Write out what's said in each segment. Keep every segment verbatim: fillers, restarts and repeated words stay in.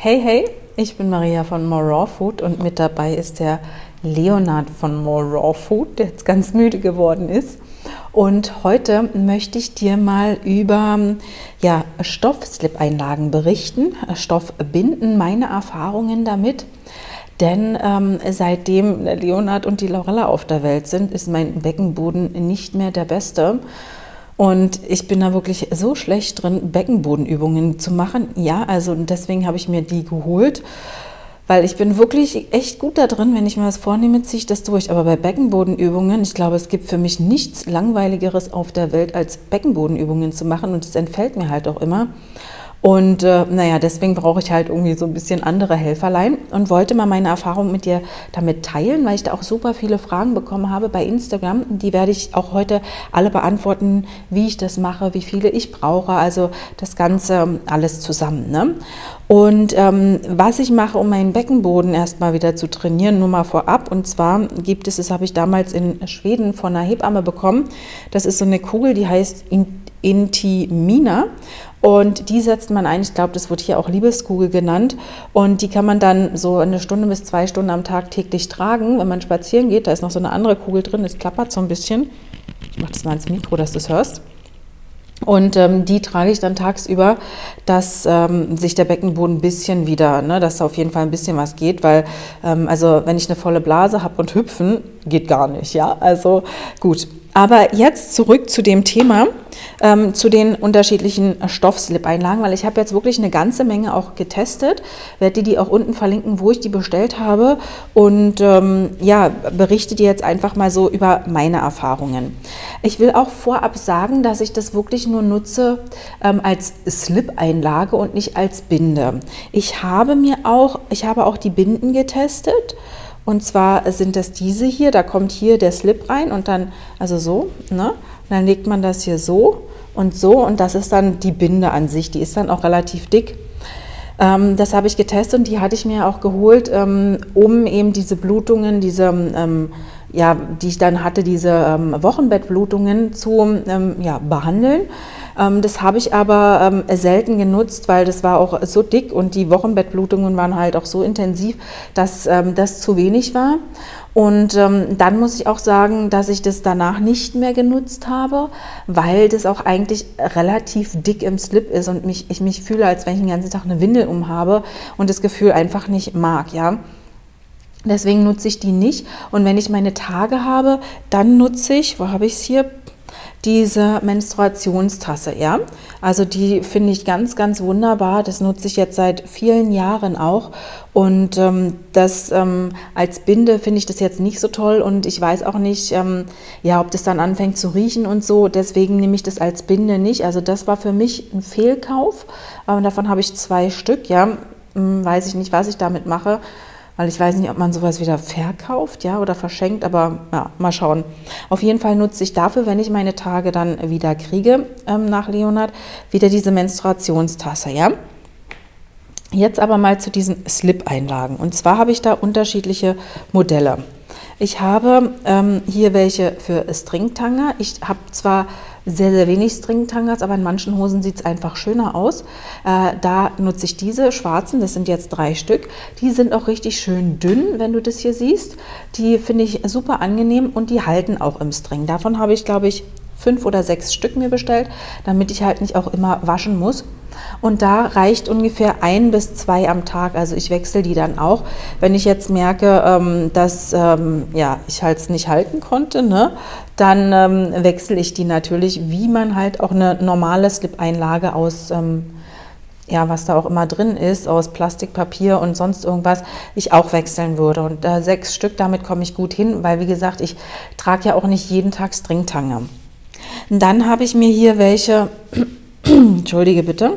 Hey, hey, ich bin Maria von More Raw Food und mit dabei ist der Leonard von More Raw Food, der jetzt ganz müde geworden ist. Und heute möchte ich dir mal über ja, Stoff-Slip-Einlagen berichten, Stoffbinden, meine Erfahrungen damit. Denn ähm, seitdem der Leonard und die Laurella auf der Welt sind, ist mein Beckenboden nicht mehr der beste. Und ich bin da wirklich so schlecht drin, Beckenbodenübungen zu machen. Ja, also deswegen habe ich mir die geholt, weil ich bin wirklich echt gut da drin, wenn ich mir was vornehme, ziehe ich das durch. Aber bei Beckenbodenübungen, ich glaube, es gibt für mich nichts Langweiligeres auf der Welt, als Beckenbodenübungen zu machen. Und es entfällt mir halt auch immer. Und äh, naja, deswegen brauche ich halt irgendwie so ein bisschen andere Helferlein und wollte mal meine Erfahrung mit dir damit teilen, weil ich da auch super viele Fragen bekommen habe bei Instagram. Die werde ich auch heute alle beantworten, wie ich das mache, wie viele ich brauche, also das Ganze alles zusammen, ne? Und ähm, was ich mache, um meinen Beckenboden erstmal wieder zu trainieren, nur mal vorab. Und zwar gibt es, das habe ich damals in Schweden von einer Hebamme bekommen. Das ist so eine Kugel, die heißt Intimina. Und die setzt man ein, ich glaube, das wird hier auch Liebeskugel genannt. Und die kann man dann so eine Stunde bis zwei Stunden am Tag täglich tragen, wenn man spazieren geht. Da ist noch so eine andere Kugel drin, das klappert so ein bisschen. Ich mache das mal ins Mikro, dass du es hörst. Und ähm, die trage ich dann tagsüber, dass ähm, sich der Beckenboden ein bisschen wieder, ne, dass da auf jeden Fall ein bisschen was geht, weil, ähm, also wenn ich eine volle Blase habe und hüpfen, geht gar nicht, ja, also gut. Aber jetzt zurück zu dem Thema, ähm, zu den unterschiedlichen Stoff-Slip-Einlagen, weil ich habe jetzt wirklich eine ganze Menge auch getestet, werde dir die auch unten verlinken, wo ich die bestellt habe und ähm, ja, berichte dir jetzt einfach mal so über meine Erfahrungen. Ich will auch vorab sagen, dass ich das wirklich nur nutze ähm, als Slip-Einlage und nicht als Binde. Ich habe mir auch, ich habe auch die Binden getestet. Und zwar sind das diese hier, da kommt hier der Slip rein und dann, also so, ne? Und dann legt man das hier so und so und das ist dann die Binde an sich, die ist dann auch relativ dick. Ähm, das habe ich getestet und die hatte ich mir auch geholt, ähm, um eben diese Blutungen, diese, ähm, ja, die ich dann hatte, diese ähm, Wochenbettblutungen zu ähm, ja, behandeln. Das habe ich aber ähm, selten genutzt, weil das war auch so dick und die Wochenbettblutungen waren halt auch so intensiv, dass ähm, das zu wenig war. Und ähm, dann muss ich auch sagen, dass ich das danach nicht mehr genutzt habe, weil das auch eigentlich relativ dick im Slip ist und mich, ich mich fühle, als wenn ich den ganzen Tag eine Windel umhabe und das Gefühl einfach nicht mag, ja. Deswegen nutze ich die nicht und wenn ich meine Tage habe, dann nutze ich, wo habe ich es hier? Diese Menstruationstasse, ja, also die finde ich ganz, ganz wunderbar, das nutze ich jetzt seit vielen Jahren auch und ähm, das ähm, als Binde finde ich das jetzt nicht so toll und ich weiß auch nicht, ähm, ja, ob das dann anfängt zu riechen und so, deswegen nehme ich das als Binde nicht, also das war für mich ein Fehlkauf, aber davon habe ich zwei Stück, ja, hm, weiß ich nicht, was ich damit mache. Weil ich weiß nicht, ob man sowas wieder verkauft, ja, oder verschenkt, aber ja, mal schauen. Auf jeden Fall nutze ich dafür, wenn ich meine Tage dann wieder kriege, ähm, nach Leonard, wieder diese Menstruationstasse, ja. Jetzt aber mal zu diesen Slip-Einlagen. Und zwar habe ich da unterschiedliche Modelle. Ich habe ähm, hier welche für Stringtanger. Ich habe zwar sehr, sehr wenig Stringtangas, aber in manchen Hosen sieht es einfach schöner aus. Äh, da nutze ich diese schwarzen, das sind jetzt drei Stück. Die sind auch richtig schön dünn, wenn du das hier siehst. Die finde ich super angenehm und die halten auch im String. Davon habe ich, glaube ich, fünf oder sechs Stück mir bestellt, damit ich halt nicht auch immer waschen muss. Und da reicht ungefähr ein bis zwei am Tag, also ich wechsle die dann auch. Wenn ich jetzt merke, ähm, dass ähm, ja, ich halt es nicht halten konnte, ne, dann ähm, wechsle ich die natürlich, wie man halt auch eine normale Slip-Einlage aus, ähm, ja, was da auch immer drin ist, aus Plastik, Papier und sonst irgendwas, ich auch wechseln würde. Und äh, sechs Stück, damit komme ich gut hin, weil wie gesagt, ich trage ja auch nicht jeden Tag Stringtange. Dann habe ich mir hier welche, entschuldige bitte,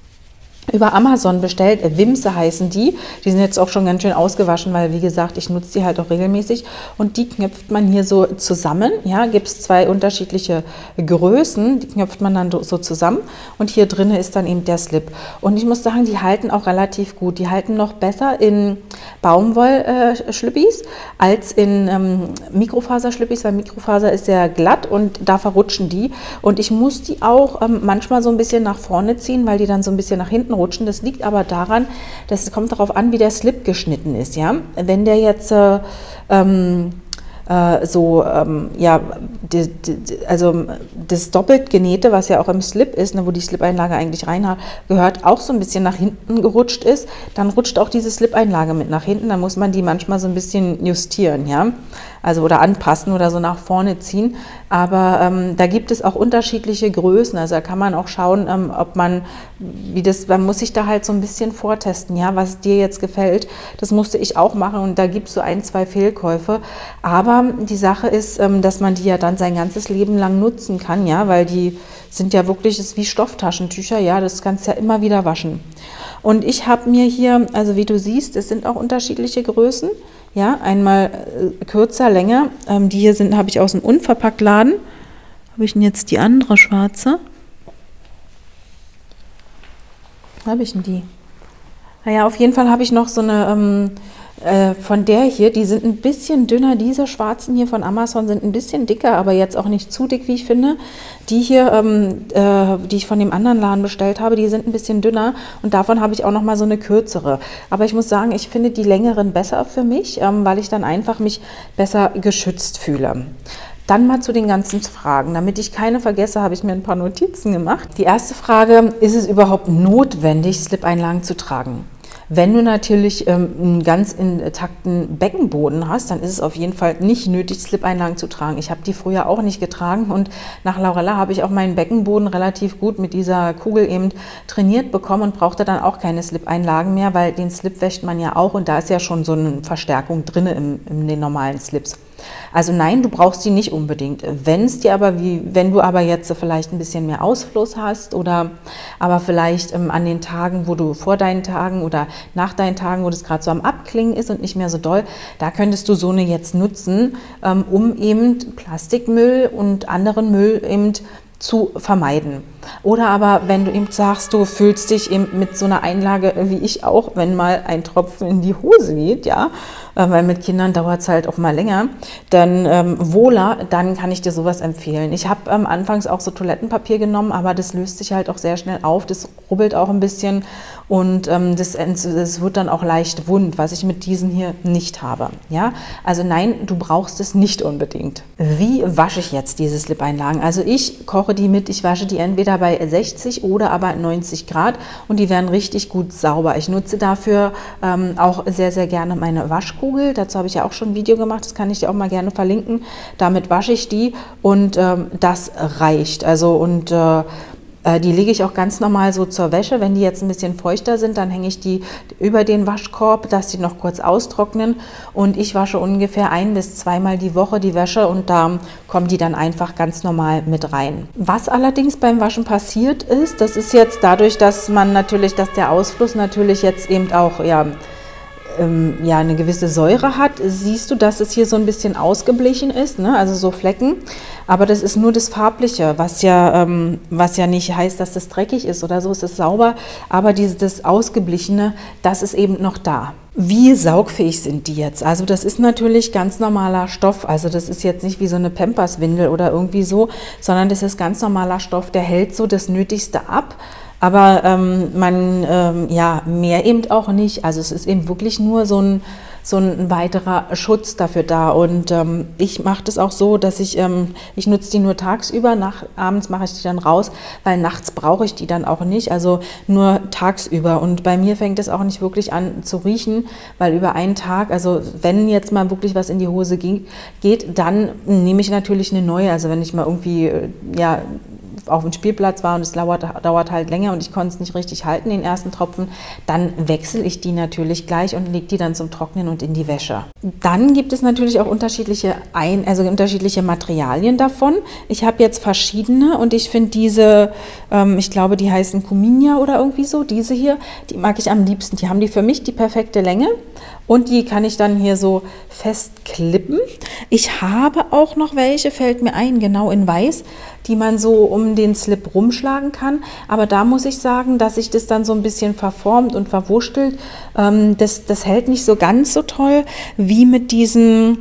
über Amazon bestellt, Wimse heißen die. Die sind jetzt auch schon ganz schön ausgewaschen, weil wie gesagt, ich nutze die halt auch regelmäßig. Und die knöpft man hier so zusammen. Ja, gibt es zwei unterschiedliche Größen, die knöpft man dann so zusammen. Und hier drin ist dann eben der Slip. Und ich muss sagen, die halten auch relativ gut. Die halten noch besser in Baumwollschlüppis als in ähm, Mikrofaserschlüppis, weil Mikrofaser ist sehr glatt und da verrutschen die. Und ich muss die auch ähm, manchmal so ein bisschen nach vorne ziehen, weil die dann so ein bisschen nach hinten reinrutschen. Das liegt aber daran, das kommt darauf an, wie der Slip geschnitten ist. Ja? Wenn der jetzt äh, ähm, äh, so, ähm, ja, die, die, also das doppelt genähte, was ja auch im Slip ist, ne, wo die Slip-Einlage eigentlich rein gehört, auch so ein bisschen nach hinten gerutscht ist, dann rutscht auch diese Slip-Einlage mit nach hinten. Dann muss man die manchmal so ein bisschen justieren, ja, also oder anpassen oder so nach vorne ziehen. Aber ähm, da gibt es auch unterschiedliche Größen. Also da kann man auch schauen, ähm, ob man, wie das, man muss sich da halt so ein bisschen vortesten, ja, was dir jetzt gefällt. Das musste ich auch machen und da gibt es so ein, zwei Fehlkäufe. Aber die Sache ist, ähm, dass man die ja dann sein ganzes Leben lang nutzen kann, ja, weil die sind ja wirklich, das ist wie Stofftaschentücher, ja, das kannst du ja immer wieder waschen. Und ich habe mir hier, also wie du siehst, es sind auch unterschiedliche Größen. Ja, einmal äh, kürzer, länger. Ähm, die hier sind, habe ich aus dem Unverpacktladen. Habe ich denn jetzt die andere schwarze? Habe ich denn die? Naja, auf jeden Fall habe ich noch so eine ähm, äh, von der hier, die sind ein bisschen dünner. Diese schwarzen hier von Amazon sind ein bisschen dicker, aber jetzt auch nicht zu dick, wie ich finde. Die hier, ähm, äh, die ich von dem anderen Laden bestellt habe, die sind ein bisschen dünner und davon habe ich auch noch mal so eine kürzere. Aber ich muss sagen, ich finde die längeren besser für mich, ähm, weil ich dann einfach mich besser geschützt fühle. Dann mal zu den ganzen Fragen. Damit ich keine vergesse, habe ich mir ein paar Notizen gemacht. Die erste Frage, ist es überhaupt notwendig, Slip-Einlagen zu tragen? Wenn du natürlich ähm, einen ganz intakten Beckenboden hast, dann ist es auf jeden Fall nicht nötig, Slip-Einlagen zu tragen. Ich habe die früher auch nicht getragen und nach Laurella habe ich auch meinen Beckenboden relativ gut mit dieser Kugel eben trainiert bekommen und brauchte dann auch keine Slip-Einlagen mehr, weil den Slip wäscht man ja auch und da ist ja schon so eine Verstärkung drin im, in den normalen Slips. Also nein, du brauchst die nicht unbedingt. Wenn's dir aber wie, wenn du aber jetzt vielleicht ein bisschen mehr Ausfluss hast oder aber vielleicht ähm, an den Tagen, wo du vor deinen Tagen oder nach deinen Tagen, wo das gerade so am Abklingen ist und nicht mehr so doll, da könntest du so eine jetzt nutzen, ähm, um eben Plastikmüll und anderen Müll eben zu vermeiden. Oder aber wenn du eben sagst, du fühlst dich eben mit so einer Einlage, wie ich auch, wenn mal ein Tropfen in die Hose geht, ja, weil mit Kindern dauert es halt auch mal länger, dann ähm, wohler, dann kann ich dir sowas empfehlen. Ich habe ähm, anfangs auch so Toilettenpapier genommen, aber das löst sich halt auch sehr schnell auf, das rubbelt auch ein bisschen und ähm, das, das wird dann auch leicht wund, was ich mit diesen hier nicht habe. Ja? Also nein, du brauchst es nicht unbedingt. Wie wasche ich jetzt diese Slip-Einlagen? Also ich koche die mit, ich wasche die entweder bei sechzig oder aber neunzig Grad und die werden richtig gut sauber. Ich nutze dafür ähm, auch sehr, sehr gerne meine Waschkugel. Dazu habe ich ja auch schon ein Video gemacht, das kann ich dir auch mal gerne verlinken. Damit wasche ich die und ähm, das reicht. Also und äh, die lege ich auch ganz normal so zur Wäsche. Wenn die jetzt ein bisschen feuchter sind, dann hänge ich die über den Waschkorb, dass die noch kurz austrocknen. Und ich wasche ungefähr ein- bis zweimal die Woche die Wäsche und da kommen die dann einfach ganz normal mit rein. Was allerdings beim Waschen passiert ist, das ist jetzt dadurch, dass man natürlich, dass der Ausfluss natürlich jetzt eben auch, ja, ja, eine gewisse Säure hat, siehst du, dass es hier so ein bisschen ausgeblichen ist, ne? Also so Flecken, aber das ist nur das Farbliche, was ja, ähm, was ja nicht heißt, dass das dreckig ist oder so, es ist sauber, aber dieses, das Ausgeblichene, das ist eben noch da. Wie saugfähig sind die jetzt? Also das ist natürlich ganz normaler Stoff, also das ist jetzt nicht wie so eine Pampers-Windel oder irgendwie so, sondern das ist ganz normaler Stoff, der hält so das Nötigste ab. Aber ähm, man, ähm, ja, mehr eben auch nicht. Also es ist eben wirklich nur so ein, so ein weiterer Schutz dafür da. Und ähm, ich mache das auch so, dass ich, ähm, ich nutze die nur tagsüber, nach, abends mache ich die dann raus, weil nachts brauche ich die dann auch nicht, also nur tagsüber. Und bei mir fängt es auch nicht wirklich an zu riechen, weil über einen Tag, also wenn jetzt mal wirklich was in die Hose ging, geht, dann nehme ich natürlich eine neue. Also wenn ich mal irgendwie, ja, auf dem Spielplatz war und es dauert, dauert halt länger und ich konnte es nicht richtig halten, den ersten Tropfen, dann wechsle ich die natürlich gleich und lege die dann zum Trocknen und in die Wäsche. Dann gibt es natürlich auch unterschiedliche, Ein-, also unterschiedliche Materialien davon. Ich habe jetzt verschiedene und ich finde diese, ähm, ich glaube, die heißen Cuminia oder irgendwie so, diese hier, die mag ich am liebsten. Die haben die für mich die perfekte Länge und die kann ich dann hier so festklippen. Ich habe auch noch welche, fällt mir ein, genau in weiß, die man so um den Slip rumschlagen kann. Aber da muss ich sagen, dass sich das dann so ein bisschen verformt und verwurschtelt. Ähm, das, das hält nicht so ganz so toll wie mit diesen,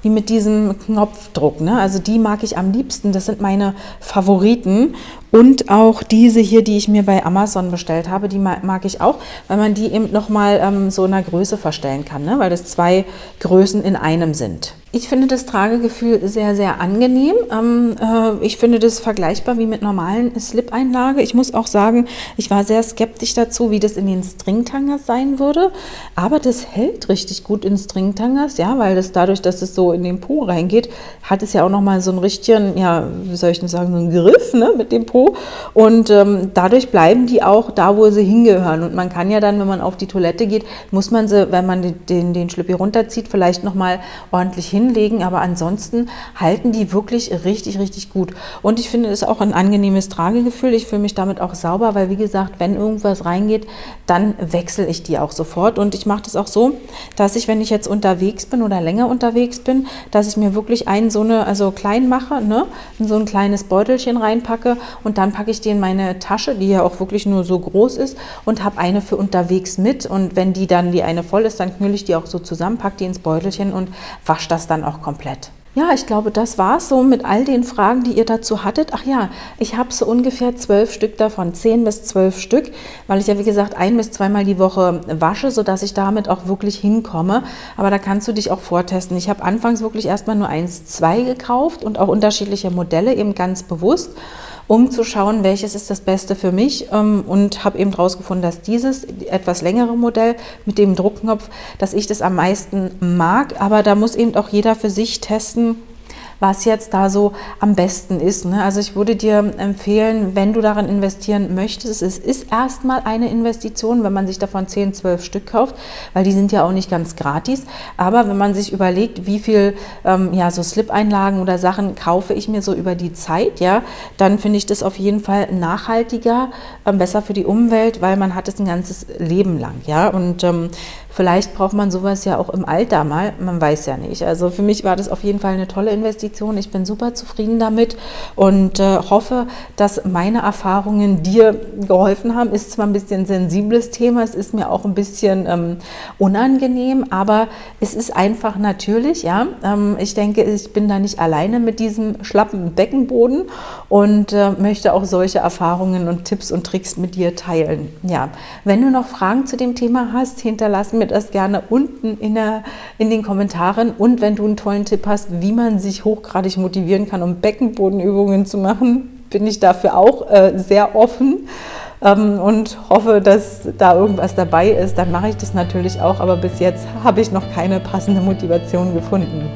wie mit diesem Knopfdruck, ne? Also die mag ich am liebsten, das sind meine Favoriten. Und auch diese hier, die ich mir bei Amazon bestellt habe, die mag ich auch, weil man die eben nochmal ähm, so in der Größe verstellen kann, ne? Weil das zwei Größen in einem sind. Ich finde das Tragegefühl sehr, sehr angenehm. Ähm, äh, ich finde das vergleichbar wie mit normalen Slip-Einlage. Ich muss auch sagen, ich war sehr skeptisch dazu, wie das in den Stringtangas sein würde. Aber das hält richtig gut in Stringtangas, ja, weil das dadurch, dass es so in den Po reingeht, hat es ja auch nochmal so einen richtigen, ja, wie soll ich denn sagen, so einen Griff, ne, mit dem Po. Und ähm, dadurch bleiben die auch da, wo sie hingehören. Und man kann ja dann, wenn man auf die Toilette geht, muss man sie, wenn man den, den Schlüppi runterzieht, vielleicht nochmal ordentlich hinlegen. Aber ansonsten halten die wirklich richtig, richtig gut. Und ich finde es auch ein angenehmes Tragegefühl. Ich fühle mich damit auch sauber, weil wie gesagt, wenn irgendwas reingeht, dann wechsle ich die auch sofort. Und ich mache das auch so, dass ich, wenn ich jetzt unterwegs bin oder länger unterwegs bin, dass ich mir wirklich einen so eine, also klein mache, ne, in so ein kleines Beutelchen reinpacke und dann packe ich die in meine Tasche, die ja auch wirklich nur so groß ist, und habe eine für unterwegs mit. Und wenn die dann, die eine voll ist, dann knülle ich die auch so zusammen, packe die ins Beutelchen und wasche das dann auch komplett. Ja, ich glaube, das war es so mit all den Fragen, die ihr dazu hattet. Ach ja, ich habe so ungefähr zwölf Stück davon, zehn bis zwölf Stück, weil ich ja, wie gesagt, ein- bis zweimal die Woche wasche, sodass ich damit auch wirklich hinkomme. Aber da kannst du dich auch vortesten. Ich habe anfangs wirklich erstmal nur eins, zwei gekauft und auch unterschiedliche Modelle, eben ganz bewusst, um zu schauen, welches ist das Beste für mich, und habe eben herausgefunden, dass dieses etwas längere Modell mit dem Druckknopf, dass ich das am meisten mag, aber da muss eben auch jeder für sich testen, was jetzt da so am besten ist, ne? Also ich würde dir empfehlen, wenn du daran investieren möchtest, es ist erstmal eine Investition, wenn man sich davon zehn, zwölf Stück kauft, weil die sind ja auch nicht ganz gratis, aber wenn man sich überlegt, wie viel ähm, ja, so Slip-Einlagen oder Sachen kaufe ich mir so über die Zeit, ja, dann finde ich das auf jeden Fall nachhaltiger, ähm, besser für die Umwelt, weil man hat es ein ganzes Leben lang, ja, und ähm, vielleicht braucht man sowas ja auch im Alter mal, man weiß ja nicht. Also für mich war das auf jeden Fall eine tolle Investition. Ich bin super zufrieden damit und äh, hoffe, dass meine Erfahrungen dir geholfen haben. Ist zwar ein bisschen ein sensibles Thema, es ist mir auch ein bisschen ähm, unangenehm, aber es ist einfach natürlich, ja. Ähm, ich denke, ich bin da nicht alleine mit diesem schlappen Beckenboden und äh, möchte auch solche Erfahrungen und Tipps und Tricks mit dir teilen. Ja, wenn du noch Fragen zu dem Thema hast, hinterlass mir das gerne unten in, der, in den Kommentaren, und wenn du einen tollen Tipp hast, wie man sich hochgradig motivieren kann, um Beckenbodenübungen zu machen, bin ich dafür auch äh, sehr offen ähm, und hoffe, dass da irgendwas dabei ist, dann mache ich das natürlich auch, aber bis jetzt habe ich noch keine passende Motivation gefunden.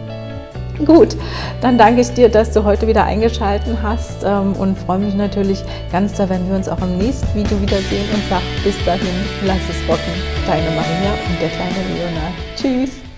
Gut, dann danke ich dir, dass du heute wieder eingeschaltet hast ähm, und freue mich natürlich ganz doll, wenn wir uns auch im nächsten Video wiedersehen, und sage bis dahin, lass es rocken. Deine Maria und der kleine Leonard. Tschüss!